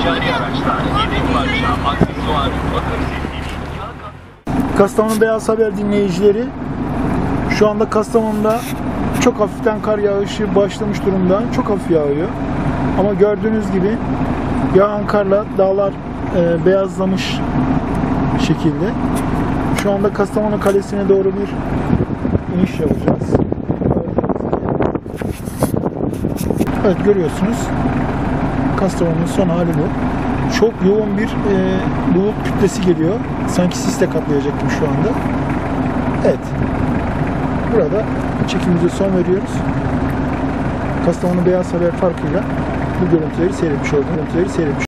ticari araçlar, yedek parça, aksesuar, bakım seti, Kastamonu Beyaz Haber dinleyicileri, şu anda Kastamonu'da çok hafiften kar yağışı başlamış durumda. Çok hafif yağıyor. Ama gördüğünüz gibi yağan karla dağlar beyazlamış şekilde. Şu anda Kastamonu Kalesi'ne doğru bir iniş yapacağız. Evet, görüyorsunuz. Kastamonu'nun son hali bu. Çok yoğun bir bulut kütlesi geliyor. Sanki sisle kaplayacaktım şu anda. Evet. Burada çekimimize son veriyoruz. Kastamonu Beyaz Haber farkıyla bu görüntüleri seyretmiş olduk.